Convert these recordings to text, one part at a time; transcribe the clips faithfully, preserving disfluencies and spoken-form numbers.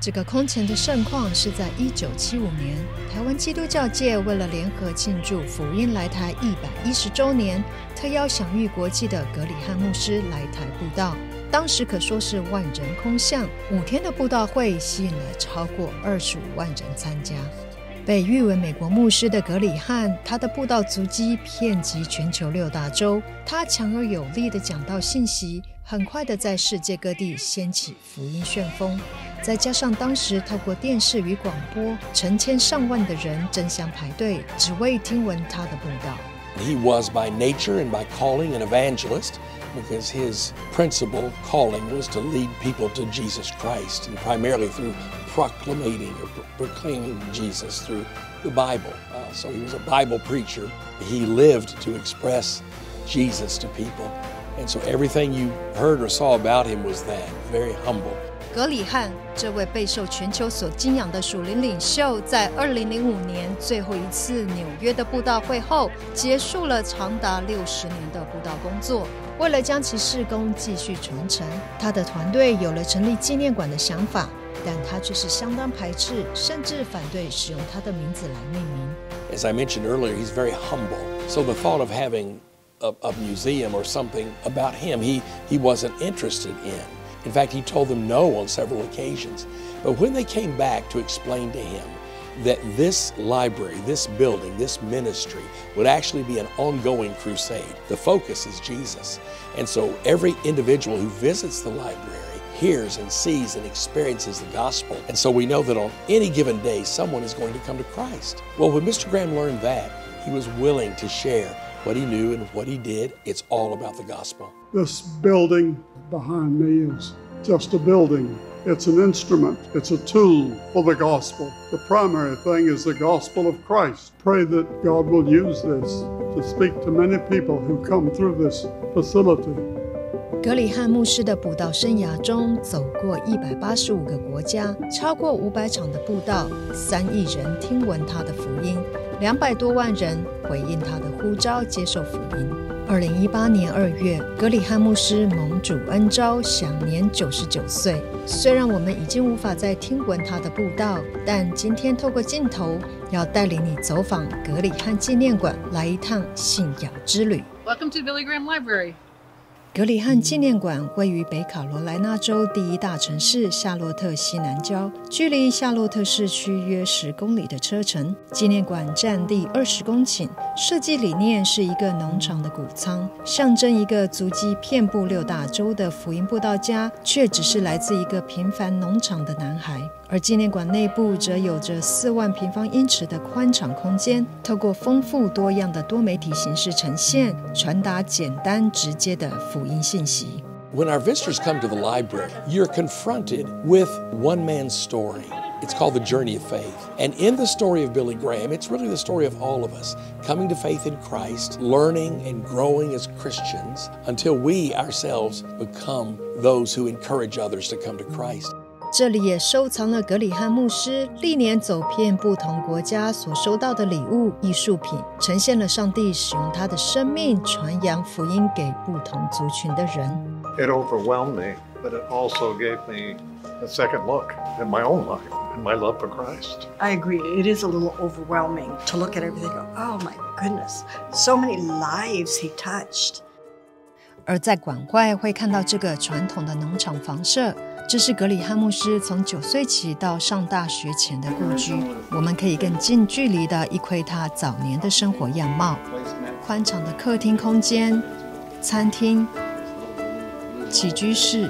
这个空前的盛况是在一九七五年，台湾基督教界为了联合庆祝福音来台一百一十周年，特邀享誉国际的葛理翰牧师来台布道。当时可说是万人空巷，五天的布道会吸引了超过二十五万人参加。被誉为美国牧师的葛理翰，他的布道足迹遍及全球六大洲，他强而有力的讲道信息，很快的在世界各地掀起福音旋风。再加上当时透过电视与广播，成千上万的人争相排队，只为听闻他的布道。 He was by nature and by calling an evangelist, because his principal calling was to lead people to Jesus Christ, and primarily through proclamating or proclaiming Jesus through the Bible. Uh, so he was a Bible preacher. He lived to express Jesus to people. And so everything you heard or saw about him was that, very humble. 葛理翰这位备受全球所敬仰的属灵领袖，在二零零五年最后一次纽约的布道会后，结束了长达六十年的布道工作。为了将其事工继续传承，他的团队有了成立纪念馆的想法，但他却是相当排斥，甚至反对使用他的名字来命名。 As I mentioned earlier, he's very humble. So the thought of having a, a museum or something about him, he, he wasn't interested in.In fact, he told them no on several occasions. But when they came back to explain to him that this library, this building, this ministry would actually be an ongoing crusade, the focus is Jesus. And so every individual who visits the library hears and sees and experiences the gospel. And so we know that on any given day, someone is going to come to Christ. Well, when Mister Graham learned that, he was willing to share what he knew and what he did. It's all about the gospel. This building behind me is just a building. It's an instrument. It's a tool for the gospel. The primary thing is the gospel of Christ. Pray that God will use this to speak to many people who come through this facility. 葛理翰牧师的布道生涯中，走过一百八十五个国家，超过五百场的布道，三亿人听闻他的福音，两百多万人回应他的呼召，接受福音。二零一八年二月，葛理翰牧师蒙主恩召，享年九十九岁。虽然我们已经无法再听闻他的布道，但今天透过镜头，要带领你走访葛理翰纪念馆，来一趟信仰之旅。 Welcome to Billy Graham Library. 葛理翰纪念馆位于北卡罗来纳州第一大城市夏洛特西南郊，距离夏洛特市区约十公里的车程。纪念馆占地二十公顷，设计理念是一个农场的谷仓，象征一个足迹遍布六大洲的福音布道家，却只是来自一个平凡农场的男孩。而纪念馆内部则有着四万平方英尺的宽敞空间，透过丰富多样的多媒体形式呈现，传达简单直接的福音信息。 When our visitors come to the library, you're confronted with one man's story. It's called the Journey of Faith. And in the story of Billy Graham, it's really the story of all of us, coming to faith in Christ, learning and growing as Christians until we ourselves become those who encourage others to come to Christ. 这里也收藏了葛理翰牧师历年走遍不同国家所收到的礼物、艺术品，呈现了上帝使用他的生命传扬福音给不同族群的人。 It overwhelmed me, but it also gave me a second look at my own life and my love for Christ. I agree. It is a little overwhelming to look at everything and go, oh my goodness, so many lives he touched. 而在馆外会看到这个传统的农场房舍，这是葛理翰牧师从九岁起到上大学前的故居，我们可以更近距离地一窥他早年的生活样貌。宽敞的客厅空间、餐厅、起居室、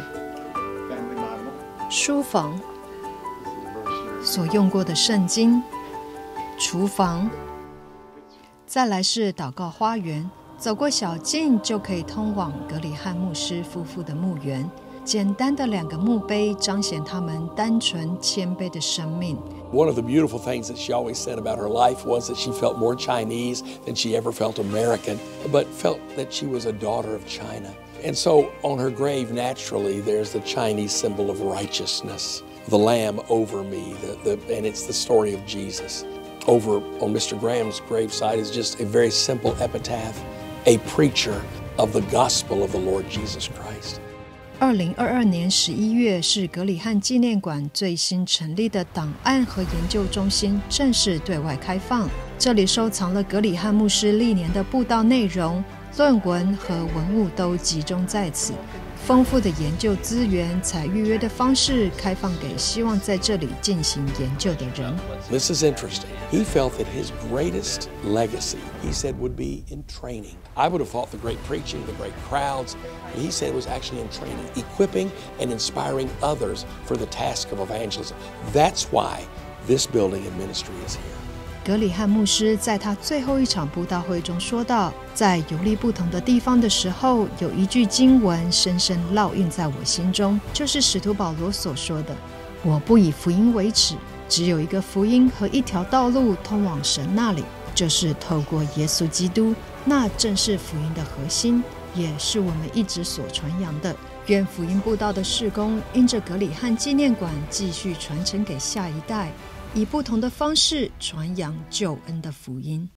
书房、所用过的圣经、厨房，再来是祷告花园，走过小径就可以通往葛理翰牧师夫妇的墓园。简单的两个墓碑彰显他们单纯谦卑的生命。 One of the beautiful things that she always said about her life was that she felt more Chinese than she ever felt American, but felt that she was a daughter of China. And so on her grave, naturally, there's the Chinese symbol of righteousness, the lamb over me, the, the, and it's the story of Jesus. Over on Mister Graham's graveside is just a very simple epitaph, a preacher of the gospel of the Lord Jesus Christ. 二零二二年十一月是葛理翰纪念馆最新成立的档案和研究中心正式对外开放，这里收藏了葛理翰牧师历年的布道内容、论文和文物都集中在此。丰富的研究资源采预约的方式开放给希望在这里进行研究的人。 This is interesting. He felt that his greatest legacy, he said, would be in training. I would have thought the great preaching, the great crowds, but he said it was actually in training, equipping and inspiring others for the task of evangelism. That's why this building and ministry is here. 葛理翰牧师在他最后一场布道会中说道，在游历不同的地方的时候，有一句经文深深烙印在我心中，就是使徒保罗所说的，我不以福音为耻，只有一个福音和一条道路通往神那里，就是透过耶稣基督，那正是福音的核心，也是我们一直所传扬的。愿福音布道的事工因着葛理翰纪念馆继续传承给下一代，以不同的方式传扬救恩的福音。